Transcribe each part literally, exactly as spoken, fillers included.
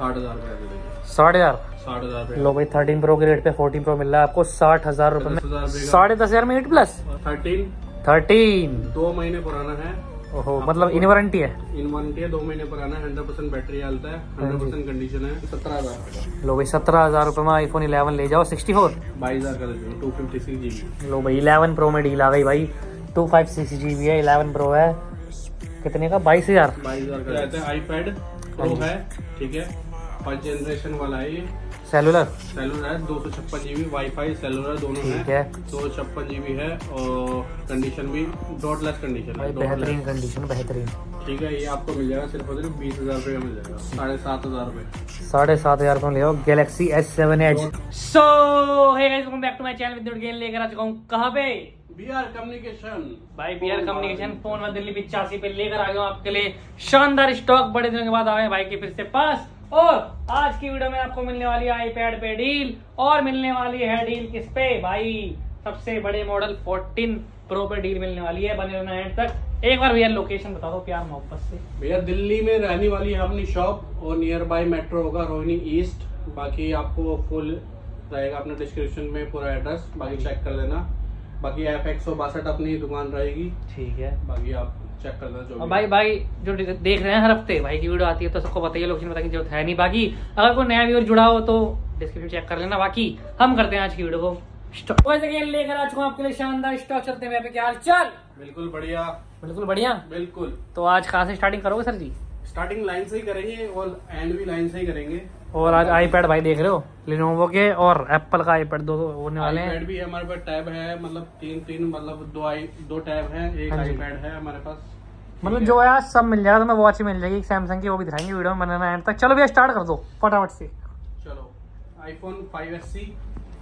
साठ हजार रुपए दे देंगे। साठ हजार साठ हजार रुपए। लो भाई थर्टीन प्रो के रेट पे फोर्टीन प्रो मिल रहा है आपको साठ हजार रुपए में, साढ़े दस हजार में एट प्लस थर्टीन थर्टीन दो महीने पुराना है। ओहो, मतलब इन वारंटी है? इन वारंटी है, दो महीने पुराना है, हंड्रेड परसेंट बैटरी चलता है, हंड्रेड परसेंट कंडीशन है। सत्रह हजार लो भाई सत्रह हजार रुपए में आईफोन इलेवन ले जाओ सिक्सटी फोर बाईस हजार का दे दो, टू फिफ्टी सिक्स जीबी। लो भाई इलेवन प्रो में डील आ गई भाई, टू फाइव सिक्स जीबी है, इलेवन प्रो है, कितने का? बाईस हजार बाईस हजार का रहता है। आईपैड प्रो है, ठीक है, फर्स्ट जनरेशन वाला है ये, सेलुलर सेलुलर है, दो सौ छप्पन जीबी वाईफाई सेलुलर दोनों ठीक है, है, दो सौ छप्पन जीबी है और कंडीशन भी डॉटलेस कंडीशन है, बेहतरीन कंडीशन, बेहतरीन, ठीक है। ये आपको मिल जाएगा सिर्फ और सिर्फ बीस हजार रुपये का मिल जाएगा, साढ़े सात हजार रुपये साढ़े सात हजार रुपये ले आओ Galaxy S seven edge. So hey guys welcome back to my channel with game लेकर आ चुका हूँ कहाँ पे? बीआर कम्युनिकेशन भाई बीआर कम्युनिकेशन फोन में दिल्ली पिचासी पे लेकर आ गया हूँ आपके लिए शानदार स्टॉक, बड़े दिनों के बाद आए हैं भाई के फिर से पास। और आज की वीडियो में आपको मिलने वाली है आईपैड पे डील, और मिलने वाली है डील किस पे भाई? सबसे बड़े मॉडल फोर्टीन प्रो पे डील मिलने वाली है, बने रहना एंड तक। एक बार भैया लोकेशन बता दो प्यार मोहब्बत से। भैया दिल्ली में रहने वाली है अपनी शॉप और नियर बाय मेट्रो होगा रोहिणी ईस्ट। बाकी आपको फुल रहेगा अपने डिस्क्रिप्शन में पूरा एड्रेस, बाकी चेक कर लेना। बाकी एफ एक सौ बासठ अपनी दुकान रहेगी, ठीक है, बाकी आप चेक कर लेना। जो भाई भाई जो देख रहे हैं हर हफ्ते भाई की वीडियो आती है तो सबको बताइए, लोकेशन बताने की जरूरत है नहीं। बाकी अगर कोई नया व्यूअर जुड़ा हो तो डिस्क्रिप्शन चेक कर लेना। बाकी हम करते हैं आज की वीडियो को स्टॉक लेकर आ चुका हूँ आपके लिए शानदार स्टॉक। चलते हैं क्या हाल चाल? बिल्कुल बढ़िया, बिल्कुल बढ़िया, बिल्कुल। तो आज कहाँ से स्टार्टिंग करोगे सर जी? स्टार्टिंग लाइन से ही करेंगे और एंड भी लाइन से ही करेंगे। और आज आईपैड भाई देख रहे हो लेनोवो के और एप्पल का आईपैड दो होने वाले हैं। आईपैड भी है हमारे पास, टैब है, मतलब तीन तीन मतलब दो आई दो टैब है, एक आईपैड है हमारे पास, मतलब जो है आज सब मिल जाएगा। तुम्हें वॉच मिल जाएगी सैमसंग की, वो भी दिखाएंगे वीडियो में बनाना एंड तक। चलो भैया स्टार्ट कर दो फटाफट से। चलो आईफोन फाइव एस सी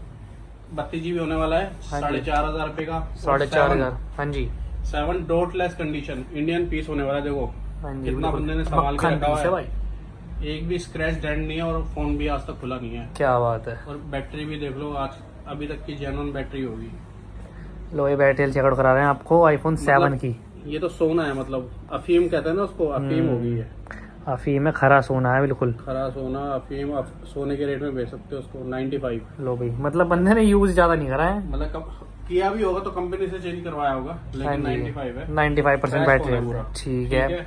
बत्तीस जीबी होने वाला है, साढ़े चार हजार रुपए का, साढ़े चार हजार हाँ जी, seven dotless condition Indian piece होने वाला है। देखो हाँ जी, कितना बंदे ने संभाल के रखा हुआ है भाई, एक भी स्क्रैच डेंट नहीं है और फोन भी आज तक खुला नहीं है। क्या बात है। और बैटरी भी देख लो, आज अभी तक की जेन्युइन बैटरी होगी। लो ये बैटरी चेकआउट करा रहे हैं आपको आईफोन सेवन की। ये तो सोना है, मतलब अफीम कहते हैं ना उसको, अफीम होगी है, अफीम में खरा सोना है, बिल्कुल खरा सोना अफीम। अफ, सोने के रेट में बेच सकते हो उसको नाइन्टी फाइव। लो भाई मतलब बंदे ने यूज ज्यादा नहीं करा है, मतलब कब किया भी होगा तो कंपनी से चेंज करवाया होगा, लेकिन नाइन्टी फाइव है, नाइन्टी फाइव परसेंट बैटरी है, ठीक है।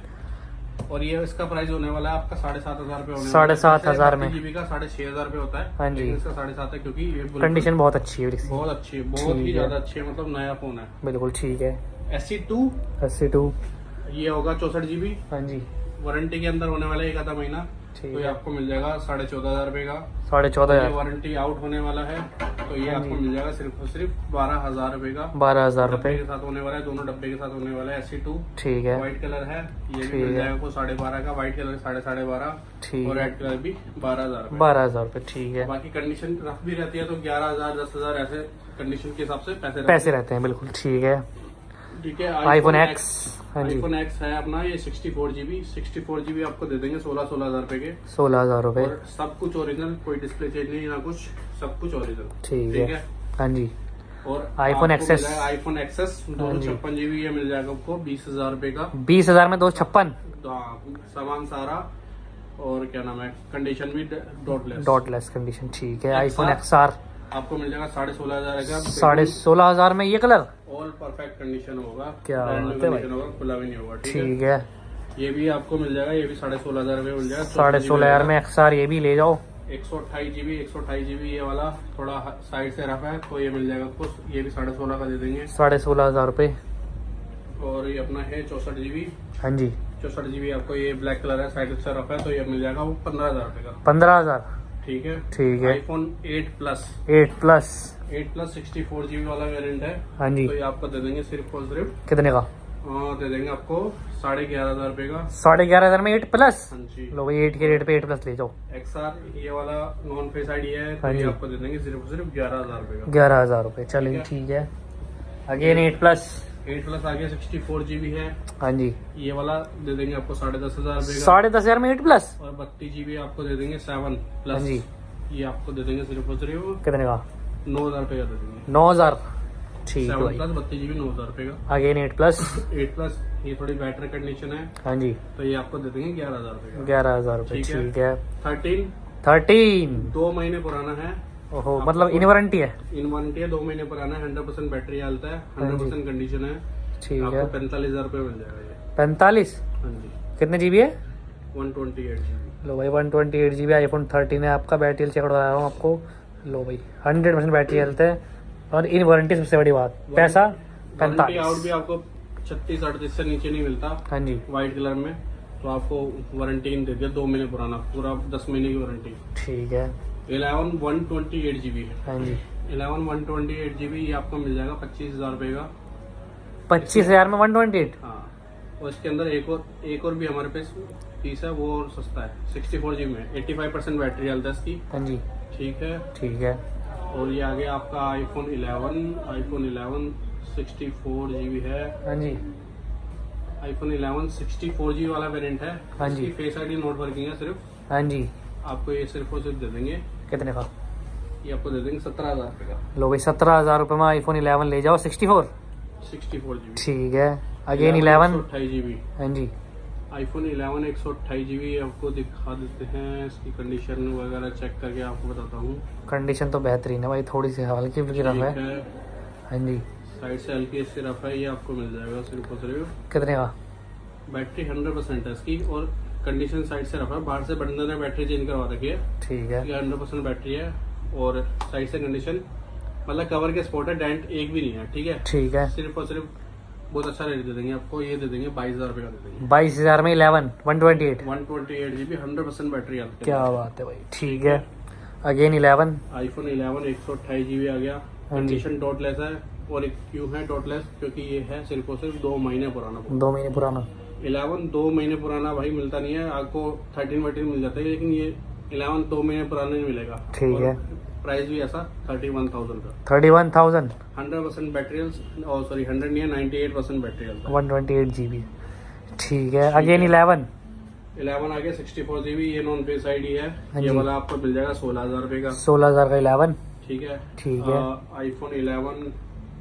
और ये इसका प्राइस होने वाला है आपका साढ़े सात हजार रूपए, साढ़े सात हजार में जीबी का साढ़े छह हजार रूपए होता है। हाँ जी, इसका साढ़े सात है क्योंकि ये कंडीशन बहुत अच्छी है, बहुत अच्छी है, बहुत ही ज्यादा अच्छी है, मतलब नया फोन है, बिल्कुल ठीक है। S C two S C two ये होगा चौसठ जीबी, हाँ जी, वारंटी के अंदर होने वाला है एक आधा महीना, तो ये आपको मिल जाएगा साढ़े चौदह हजार रूपए का, साढ़े चौदह हजार। वारंटी आउट होने वाला है तो ये आपको मिल जाएगा सिर्फ और सिर्फ बारह हजार रूपए का, बारह हजार रूपए के साथ होने वाला है, दोनों डब्बे के साथ होने वाला है। एस सी टू ठीक है, व्हाइट कलर है, ये भी मिल जाएगा आपको साढ़े बारह का, व्हाइट कलर साढ़े साढ़े बारह, ठीक और है, रेड कलर भी बारह हजार बारह हजार रूपए ठीक है। बाकी कंडीशन रफ भी रहती है तो ग्यारह हजार दस हजार ऐसे कंडीशन के हिसाब से पैसे पैसे रहते हैं, बिल्कुल ठीक है, ठीक है। आईफोन एक्स, आईफोन एक्स है अपना, ये sixty four GB sixty four GB आपको दे देंगे सोलह सोलह हजार रूपए के, सोलह हजार रूपए, और सब कुछ ओरिजिनल, कोई डिस्प्ले चेंज नहीं ना कुछ, सब कुछ ओरिजिनल, ठीक है हाँ जी। और आईफोन एक्सेस, आईफोन एक्सेस दो सौ छप्पन जीबी ये मिल जाएगा आपको बीस हजार रूपए का, बीस हजार में दो सौ छप्पन, सामान सारा, और क्या नाम है कंडीशन भी डॉटलेस, डॉटलेस कंडीशन ठीक है। आईफोन एक्स आर आपको मिल जाएगा साढ़े सोलह हजार का, साढ़े सोलह हजार में ये कलर, ऑल परफेक्ट कंडीशन होगा, क्या कंडीशन होगा, खुला भी नहीं होगा, ठीक है। ये भी आपको मिल जाएगा, ये भी साढ़े सोलह हजार में मिल जाएगा, साढ़े सोलह हजार में एक्स आर ये भी ले जाओ। एक सौ अट्ठाईस जीबी एक सौ अट्ठाईस जीबी ये वाला थोड़ा साइड से रफ है तो ये मिल जाएगा आपको, ये भी साढ़े सोलह का दे देंगे, साढ़े सोलह हजार रूपए। और ये अपना है चौसठ जीबी, हाँ जी, चौसठ जीबी आपको ये ब्लैक कलर है, साइड से रफ है तो ये मिल जाएगा वो पंद्रह हजार रूपए का, पंद्रह हजार ठीक है, ठीक है। IPhone eight plus, eight plus eight plus sixty four GB वाला वेरिएंट है, हाँ जी, तो ये आपको दे देंगे सिर्फ और सिर्फ कितने का? आ, दे देंगे आपको साढ़े ग्यारह हजार रूपए का, साढ़े ग्यारह हजार में एट प्लस। हाँ जी, लो भाई एट के रेट पे एट प्लस ले जाओ। एक्सआर ये वाला नॉन फेस आईडी है तो ये आपको दे देंगे सिर्फ और सिर्फ ग्यारह हजार रूपए का, ग्यारह हजार रूपए चलिए ठीक है। Again eight plus, eight plus आ गया सिक्सटी फोर जीबी है, हाँ जी, ये वाला दे देंगे आपको साढ़े दस हजार रूपए का, साढ़े दस हजार में एट प्लस, और बत्तीस जीबी आपको दे देंगे सेवन प्लस, हाँ जी, ये आपको दे देंगे सिर्फ और सिर्फ कितने का? नौ हजार रूपए का दे देंगे, नौ हजार ठीक है सेवन प्लस बत्तीस जीबी नौ हजार रुपए का। Again eight plus eight plus ये थोड़ी बेटर कंडीशन है। हाँ जी, तो ये आपको दे देंगे ग्यारह हजार रुपए का। ग्यारह हजार रुपए ठीक है। थर्टीन थर्टीन दो महीने पुराना है। ओहो, मतलब इन वारंटी है? इन वारंटी है, दो महीने पुराना है, हंड्रेड परसेंट बैटरी हेल्थ है, हंड्रेड परसेंट कंडीशन है। ठीक है, आपको पैंतालीस हजार रुपए मिल जाएगा ये। पैंतालीस? हाँ जी। कितने जीबी है? One twenty eight GB. लो भाई one twenty eight GB iPhone thirteen है आपका। बैटरी चेक करवा रहा हूँ आपको। लो भाई हंड्रेड परसेंट बैटरी हेल्थ है और इन वारंटी सबसे बड़ी बात। पैसा पैंतालीस। आउट भी आपको छत्तीस अड़तीस से नीचे नहीं मिलता। हाँ जी, व्हाइट कलर में। तो आपको वारंटी दे दिया दो महीने पुराना, पूरा दस महीने की वारंटी। ठीक है। Eleven one twenty eight GB है। हाँ जी, eleven one twenty eight GB ये आपको मिल जाएगा पच्चीस हजार रुपए का। पच्चीस हजार में वन ट्वेंटी एट? हाँ, और इसके अंदर एक और एक और भी हमारे पास पीस है, वो और सस्ता है, सिक्सटी फोर जीबी में eighty five percent battery health है इसकी। हाँ जी, ठीक है। ठीक है। और ये आगे आपका iPhone eleven iPhone eleven sixty four GB है। हाँ जी, iPhone eleven sixty four GB वाला वेरिएंट है। हाँ जी, फेस आईडी नोट वर्किंग है सिर्फ। हाँ जी। आपको ये सिर्फ और सिर्फ दे देंगे, कितने का? ये आपको दे देंगे सत्रह हजार रुपए का। लो भाई सत्रह हजार रुपए में आईफोन इलेवन ले जाओ, sixty four sixty four GB ठीक है। अगेन इलेवन अट्ठाईस जीबी। हाँ जी, आईफोन इलेवन एक सौ अट्ठाईस जीबी आपको दिखा देते हैं। इसकी कंडीशन वगैरह चेक करके आपको बताता हूँ। कंडीशन तो बेहतरीन है भाई, थोड़ी सी हल्की फुल्की रफ है। हाँ जी, साइड से हल्की इसकी रफ है, ये आपको मिल जाएगा सिर्फ और सिर्फ। कितने का? बैटरी हंड्रेड परसेंट है इसकी और कंडीशन साइड से रफ है। बाहर से बंदर ने बैटरी चेंज करवा रखी है। ठीक है, ये हंड्रेड परसेंट बैटरी है और साइड से कंडीशन मतलब कवर के स्पॉट है, डेंट एक भी नहीं है। ठीक है, ठीक है। सिर्फ और सिर्फ बहुत अच्छा रेट दे देंगे आपको। ये दे देंगे बाईस हजार रुपए का दे देंगे। बाईस हजार में eleven one twenty eight one twenty eight GB hundred percent battery health. क्या बात है भाई। ठीक है। अगेन इलेवन आईफोन इलेवन एक सौ अट्ठाईस जीबी आ गया। कंडीशन डॉटलेस है और एक क्यों है डॉटलेस, क्योंकि ये है सिर्फ और सिर्फ दो महीने पुराना। दो महीने पुराना इलेवन दो महीने पुराना भाई मिलता नहीं है आपको। थर्टीन वर्टीन मिल जाता है, लेकिन ये इलेवन दो महीने पुराना नहीं मिलेगा। ठीक है। प्राइस भी ऐसा थर्टी वन थाउजेंड का। Thirty one thousand hundred percent battery और सॉरी हंड्रेड नहीं है, ninety eight percent battery one twenty eight GB ठीक है। अगेन इलेवन इलेवन आ गया सिक्सटी फोर जीबी। ये नॉन फेस आईडी है। ये वाला आपको मिल जाएगा सोलह हजार रुपए का। सोलह हजार का इलेवन ठीक है। ठीक है। आईफोन इलेवन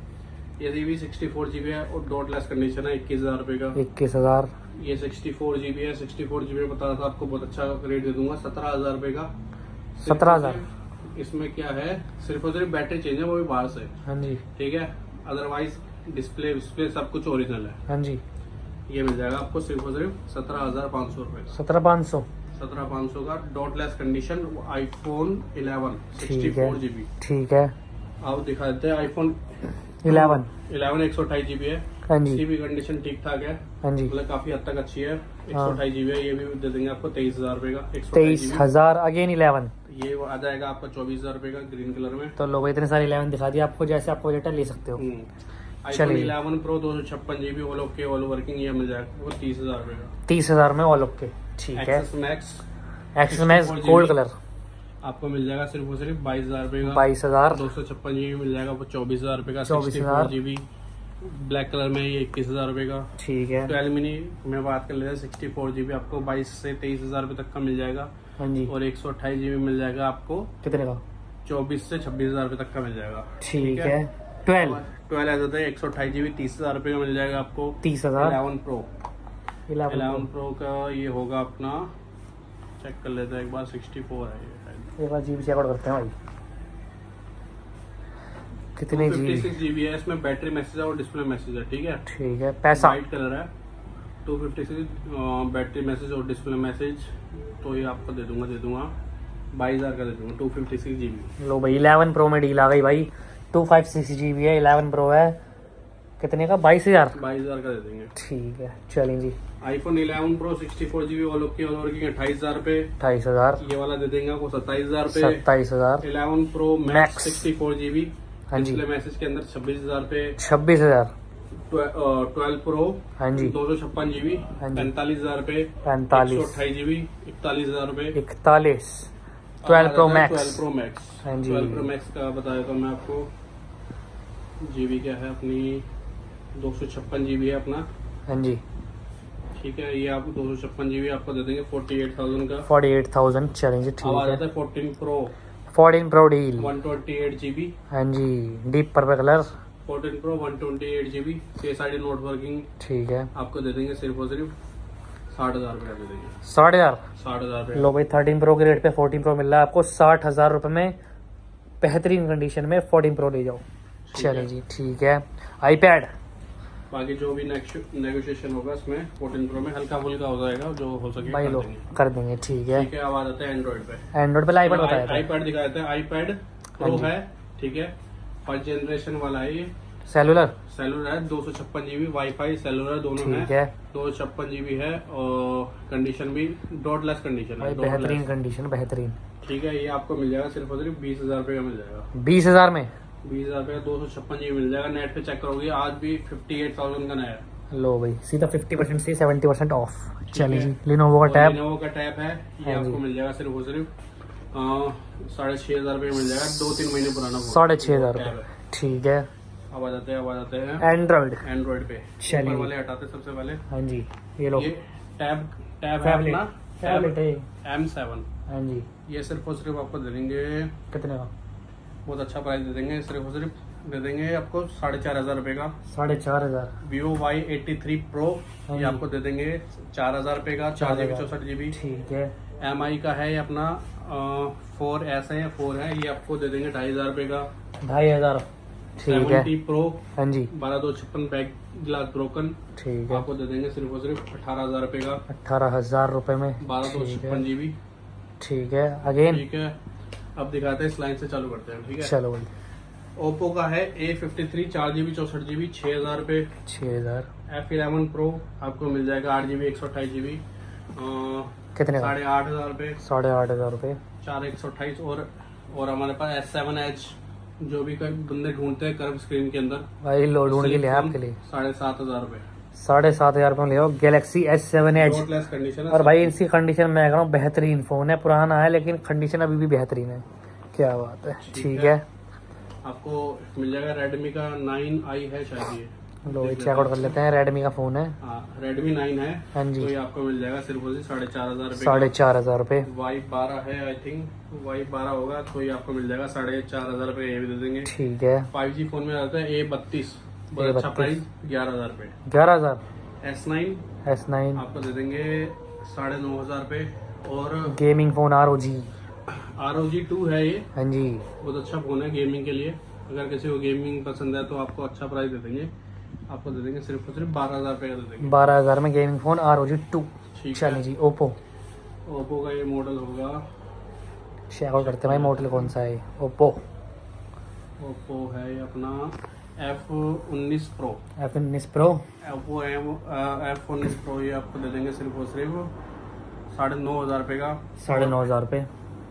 ये भी सिक्सटी फोर जीबी है और डॉटलेस कंडीशन है, इक्कीस हजार रुपए का। इक्कीस हजार ये सिक्सटी फोर जीबी है। सिक्सटी फोर जीबी बता रहा था आपको, बहुत अच्छा रेट दे दूंगा, सत्रह हजार रुपए का। सत्रह हजार इसमें क्या है, सिर्फ और सिर्फ बैटरी चेंज है, वो भी बाहर से। हाँ जी, ठीक है। अदरवाइज डिस्प्ले डिस्प्ले सब कुछ ओरिजिनल है। हाँ जी। ये मिल जाएगा आपको सिर्फ और सिर्फ सत्रह हजार पाँच सौ रुपए का। सत्रह पाँच सौ सत्रह पाँच सौ का dotless condition iPhone eleven sixty ठीक है। फोर जीबी ठीक है। आप दिखा देते हैं आईफोन इलेवन इलेवन एक सौ अट्ठाईस जीबी है। हाँ जी, इसकी भी कंडीशन ठीक ठाक है, हाँ जी। मतलब काफी हद तक अच्छी है। एक हाँ। सौ अट्ठाईस जीबी है। ये भी दे देंगे आपको तेईस हजार रुपए का। एक सौ तेईस हजार अगेन इलेवन ये आ जाएगा आपका चौबीस हजार रुपए का ग्रीन कलर में। तो लोग इतने सारे इलेवन दिखा दिया आपको, जैसे आपको बजट ले सकते हो। आईफोन चलिए। इलेवन प्रो दो सौ छप्पन GB all okay all working ये मिल जाएगा वो तीस हजार रुपए का। तीस हजार में ऑल ओके ठीक है। XS max XS max gold colour आपको मिल जाएगा सिर्फ और सिर्फ बाईस हजार रुपए का। बाईस हजार दो सौ छप्पन जीबी मिल जाएगा वो चौबीस हजार रुपए का। चौबीस सिक्सटी हजार फोर जीबी ब्लैक कलर में ये इक्कीस हजार रुपए का। ठीक है। ट्वेल्व मिनी में बात कर लेते हैं, सिक्सटी फोर जीबी आपको बाईस से तेईस हजार रुपए तक का मिल जाएगा। हाँ जी। और एक सौ अट्ठाईस जीबी मिल जाएगा आपको कितने का? चौबीस से छब्बीस हजार रुपए तक का मिल जाएगा। ठीक है। ट्वेल्व ट्वेल्व आ जाता है एक सौ अट्ठाईस जीबी तीस हजार रुपए का मिल जाएगा आपको। तीस हजार eleven pro eleven eleven pro का ये होगा अपना, चेक कर लेते हैं एक बार, सिक्सटी फोर है ये। एक बार जीबी चेक आउट करते हैं भाई, कितने फिफ्टी जीबी? सिक्स जीबी है। इसमें बैटरी मैसेज है और डिस्प्ले मैसेज है। ठीक है। ठीक है। पैसा व्हाइट कलर है। Two fifty six battery message और डिस्प्ले मैसेज, तो ये आपको दे दूंगा दे दूंगा बाईस हजार का दे दूंगा। टू फिफ्टी सिक्स जीबी लो भाई इलेवन प्रो में डील आ गई भाई। टू फाइव सिक्स जीबी है, इलेवन प्रो है, कितने का? बाईस हजार बाईस हजार का दे देंगे। ठीक है। चलें जी। IPhone eleven pro sixty four GB all okay all working अट्ठाईस हजार रुपए। अट्ठाईस हजार ये वाला दे देंगे आपको सत्ताईस हजार रुपए। सत्ताईस हजार eleven pro Max। Max sixty four GB हाँ जी। डिस्प्ले मैसेज के अंदर छब्बीस हजार रुपए। छब्बीस हजार ट्वेल्व प्रो हाँ जी। दो सौ छप्पन जीबी हाँ जी। पैंतालीस हजार रुपए। पैंतालीस अट्ठाईस जीबी इकतालीस हजार रुपए। इकतालीस twelve pro max twelve pro max हाँ जी। ट्वेल्व प्रो मैक्स का बता देता हूँ मैं आपको। जीबी क्या है अपनी, दो सौ छप्पन जीबी है अपना। हाँ जी। ठीक है। ये आपको दो सौ छप्पन जीबी आपको दे देंगे फोर्टी एट थाउजेंड का। फोर्टी एट थाउजेंड चलेंगे अब ठीक आ है। जाता है fourteen pro fourteen pro deal one twenty eight GB हाँ जी। Deep purple colour fourteen pro one twenty eight GB face ID not working, ठीक है, आपको दे देंगे सिर्फ और सिर्फ साठ हजार रुपये दे देंगे। साठ हजार साठ हजार रुपये लो भाई, थर्टीन प्रो के रेट पे फोर्टीन प्रो मिल रहा है आपको साठ हजार रुपए में, बेहतरीन कंडीशन में फोर्टीन प्रो ले जाओ। चलिए जी ठीक है। आईपैड बाकी जो भी नेगोशिएशन होगा इसमें फोर्टीन प्रो में हल्का फुल्का हो जाएगा, जो हो सके भाई कर लो देंगे। कर देंगे, ठीक है। ठीक है, अब आ जाते हैं एंड्रॉइड पे। एंड्रॉइड पे आईपैड बताया था, आईपैड दिखाया था, आईपैड प्रो है, ठीक है, फर्स्ट जनरेशन वाला है ये, सेलुलर सेलुलर है, दो सौ छप्पन जीबी वाईफाई सेलुलर दोनों है, ठीक है, दो सौ छप्पन जीबी है और कंडीशन भी डॉटलेस कंडीशन भाई है, बेहतरीन कंडीशन, बेहतरीन। ठीक है। ये आपको मिल जाएगा सिर्फ और सिर्फ बीस हजार रुपये का मिल जाएगा। बीस हजार में बीस हजार रुपये दो सौ छप्पन जीबी मिल जाएगा। नेट पे चेक करोगे आज भी फिफ्टी एट थाउजेंड का नया है। लो भाई सीधा फिफ्टी परसेंट से सेवेंटी परसेंट ऑफ। चलिए जी, लिनोवो का टैब, लिनोवो का टैब है, ये हाँ जी। आपको मिल जाएगा सिर्फ और सिर्फ साढ़े छह हजार रुपये मिल जाएगा, दो तीन महीने पुराना साढ़े छह हजार टैब रुपये, है। ठीक है। अब आ जाते हैं अब आ जाते हैं एंड्रॉइड, एंड्रॉइड पे। चलिए। ऊपर वाले हटाते हैं सबसे पहले। हाँ जी, ये लो ये टैब टैब है टैबलेट, अपना टैबलेट है, एम सेवन। हाँ जी। ये सिर्फ और सिर्फ आपको दे देंगे, कितने का? बहुत अच्छा प्राइस दे देंगे, सिर्फ और सिर्फ दे देंगे आपको साढ़े चार हजार रुपए का। साढ़े चार हजार Vivo Y eighty three pro, हाँ ये जी। आपको दे देंगे चार हजार रुपए का, चार जीबी चौसठ जीबी। ठीक है। एम आई का है ये अपना फोर एस है, फोर है, ये आपको दे देंगे ढाई हजार रुपए का। ढाई हजार ठीक है। सेवेंटी प्रो हाँ जी, बारह दो छप्पन बैक ग्लास ब्रोकन, ठीक है। आपको दे देंगे सिर्फ और सिर्फ अठारह हजार रुपए का, अठारह हजार रुपए में, बारह दो ठीक छप्पन है, जीबी। ठीक है। अगेन ठीक है, अब दिखाते हैं, इस लाइन से चालू करते हैं। ठीक है, चलो भाई, ओप्पो का है ए फिफ्टी थ्री चार जीबी चौसठ जीबी छह हजार रुपए। छह हजार एफ इलेवन प्रो आपको मिल जाएगा आठ जीबी एक सौ अट्ठाईस जीबी कितने का? साढ़े आठ हजार रुपए, साढ़े आठ हजार रुपए, चार एक सौ अट्ठाईस। और और हमारे पास एस सेवन एच, जो भी कई बंदे ढूंढते हैं कर्व स्क्रीन के अंदर, भाई लो ढूंढ के लिया आपके लिए, साढ़े सात हजार रुपए, साढ़े सात हजार रुपए में ले आओ Galaxy S seven edge. Dotless condition है। और भाई इसी कंडीशन में कह रहा हूँ, बेहतरीन फोन है, पुराना है लेकिन कंडीशन अभी भी बेहतरीन है। क्या बात है, ठीक है। आपको मिल जाएगा रेडमी का नाइन आई है शायद, ये लो चेकआउट कर लेते हैं, रेडमी का फोन है, हाँ रेडमी नाइन है। हाँ जी, तो ये आपको मिल जाएगा सिर्फ और सिर्फ साढ़े चार हजार रुपए। साढ़े चार हजार रुपए। वाई बारह है, आई थिंक वाई बारह होगा, तो ये आपको मिल जाएगा साढ़े चार हजार रुपए, ये भी दे देंगे। ठीक है। फाइव जी फोन में आता है ए बत्तीस, बहुत अच्छा प्राइस, ग्यारह हजार रुपए। ग्यारह हजार एस नाइन एस नाइन आपको दे देंगे साढ़े नौ हजार रुपए। और gaming phone R O G, R O G two है ये, हाँ जी, बहुत अच्छा फोन है गेमिंग के लिए। अगर किसी को गेमिंग पसंद है तो आपको अच्छा प्राइस दे देंगे, आपको दे देंगे सिर्फ और सिर्फ बारह हजार रुपए का दे देंगे। बारह हजार में gaming phone R O G two. ठीक चलिए है जी, ओप्पो, ओप्पो का ये मॉडल होगा, चेकआउट करते हैं भाई मॉडल कौन सा है। ओप्पो ओप्पो है ये अपना एफ उन्नीस प्रो, एफ उन्नीस प्रो, ओप्पो एम एफ उन्नीस प्रो, ये आपको दे देंगे सिर्फ और सिर्फ साढ़े नौ हजार रुपए का। साढ़े नौ हजार रुपए।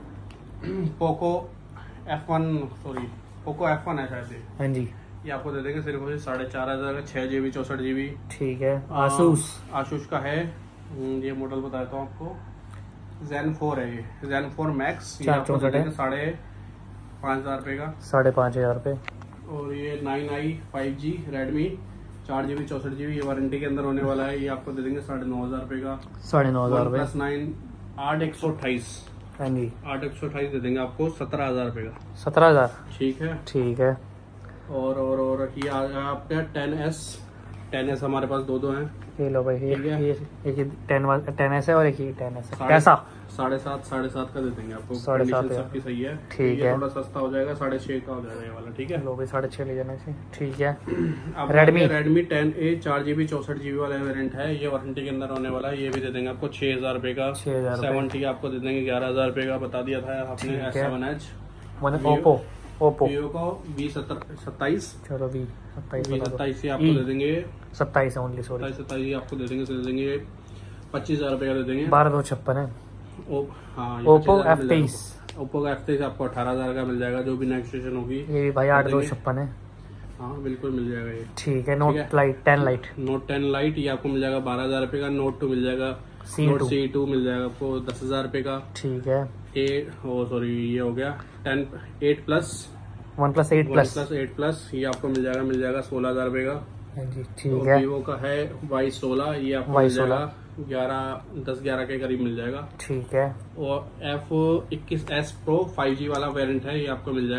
Poco F one sorry Poco F one है शायद ये, हाँ जी, ये आपको दे देंगे सिर्फ और सिर्फ साढ़े चार हजार का, छह जीबी चौसठ जीबी। ठीक है। आसूस, आसूस का है, ये मॉडल बताता हूँ आपको, जेन फोर है ये, जेन फोर मैक्स, ये चार आपको दे चौसठ है, देंगे साढ़े पाँच हजार रुपए का। साढ़े पाँच हजार रुपए। और ये nine I five G Redmi चार जीबी चौसठ जीबी, ये वारंटी के अंदर होने वाला है, ये आपको दे देंगे साढ़े नौ हजार रुपए का। साढ़े नौ हजार रुपए। प्लस नाइन आठ एक सौ अट्ठाईस, हाँ जी, आठ एक सौ अट्ठाईस दे देंगे आपको सत्रह हजार रुपए का। सत्रह हजार ठीक है। ठीक है। और और और ये आ गया आपका टेन एस, टेन एस हमारे पास दो दो हैं। ये लो भाई, ये ठीक है। ये एक टेन टेन एस है और एक ये टेन एस है। साढ़े- कैसा? साढ़े सात साढ़े सात का दे देंगे आपको, साढ़े सात कंडीशन है। सबकी सही है। ठीक ये है। थोड़ा सस्ता हो जाएगा, साढ़े छह का हो जाएगा ये वाला। ठीक है। लो भाई, साढ़े छह ले जाना चाहिए। ठीक है। अब Redmi? रेडमी टेन ए चार जीबी चौसठ जीबी वाला वेरिएंट है, ये वारंटी के अंदर होने वाला है, ये भी दे देंगे आपको छह हजार रुपए का। छह हजार रुपए। सेवेंटी आपको दे देंगे ग्यारह हजार रुपए का, बता दिया था आपने। ठीक एस है। सेवन एच मैंने Vivo- ओप्पो ओप्पो वीवो को बीस सत्ताईस चलो भी सत्ताईस बीस बता दो। सत्ताईस आपको ई, दे देंगे, सत्ताईस ओनली, सॉरी, सत्ताईस सत्ताईस आपको दे देंगे, दे देंगे पच्चीस हजार रुपए का दे देंगे। बारह दो छप्पन है। ओ, हाँ, ये ओप्पो पच्चीस हजार एफ मिल तेईस, जाएगा। ओप्पो का एफ तेईस आपको अठारह हजार का मिल जाएगा, जो भी नेगोशिएशन होगी। ये भी भाई आठ दो छप्पन है। हाँ बिल्कुल मिल जाएगा ये। ठीक है। नोट ठीक है। Lite ten lite, note ten lite ये आपको मिल जाएगा बारह हजार रुपए का। नोट टू मिल जाएगा, C note two, C two मिल जाएगा आपको दस हजार रुपए का। ठीक है। एट ओ सॉरी ये हो गया ten eight plus one plus eight one plus, plus eight plus ये आपको मिल जाएगा मिल जाएगा सोलह हजार रुपए का। हाँ जी, तो ठीक है। वीवो का है वाई सोलह, ये आपको वाई मिल सोलह। जाएगा ग्यारह दस ग्यारह के करीब मिल जाएगा। ठीक है। और एफ इक्कीस एस प्रो फाइव जी वाला वेरिएंट है, ये आपको मिल जाएगा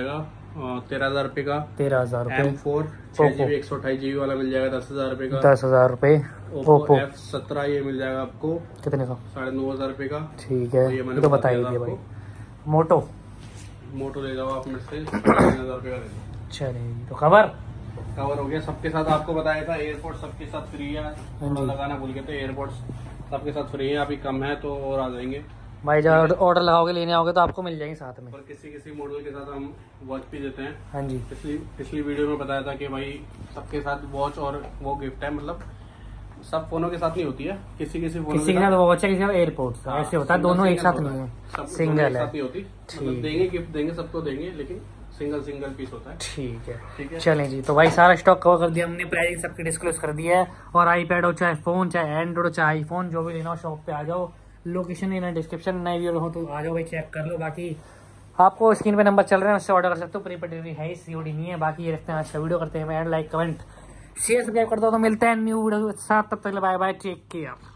तेरह हजार रुपए का। तेरह हजार एम रुपए फोर छह जीबी एक सौ अठाईस जीबी वाला मिल जाएगा दस हजार रुपए का। दस हजार रुपए। ओप्पो एफ सत्रह ये मिल जाएगा आपको कितने का? साढ़े नौ हजार रुपए का। ठीक है, ये ये तो बता ही दिया भाई। मोटो मोटो ले जाओ आप मेरे से तीन हजार रुपए का ले जाओ। चलिए, तो खबर कवर हो गया सबके साथ। आपको बताया था एयरपोर्ट सबके साथ फ्री है, लगाना भूल गए थे। एयरपोर्ट सबके साथ फ्री है, अभी कम है तो और आ जाएंगे भाई। जब ऑर्डर लगाओगे लेने आओगे तो आपको मिल जाएंगे साथ में। और किसी किसी मॉडल के साथ हम वॉच भी देते हैं। हाँ जी, पिछली पिछली वीडियो में बताया था कि भाई सबके साथ वॉच और वो गिफ्ट है, मतलब सब फोनों के साथ नहीं होती है, किसी किसी फोन किसी के साथ वॉच है, किसी का एयरपोर्ट ऐसे होता है, दोनों एक साथ नहीं है, सिंगल है। नहीं होती, मतलब देंगे गिफ्ट देंगे सबको देंगे, लेकिन सिंगल सिंगल पीस होता है। ठीक है, ठीक है। चलें जी, तो भाई सारा स्टॉक कवर कर दिया हमने, प्राइसिंग सबकी डिस्क्लोज कर दिया है। और आईपैड हो चाहे फोन चाहे एंड्रॉइड हो चाहे आईफोन, जो भी लेना हो शॉप पे आ जाओ। लोकेशन इन डिस्क्रिप्शन, नई वीडियो हो तो आ जाओ भाई, चेक कर लो। बाकी आपको स्क्रीन पे नंबर चल रहे हैं, उससे ऑर्डर कर सकते हो। प्रीपेड डिलीवरी है, सीओडी नहीं है। बाकी ये रखते हैं आज का वीडियो, करते हैं लाइक कमेंट शेयर सब्सक्राइब कर दो। तो मिलते हैं न्यू वीडियो के साथ, तब तक बाय बाय, टेक केयर।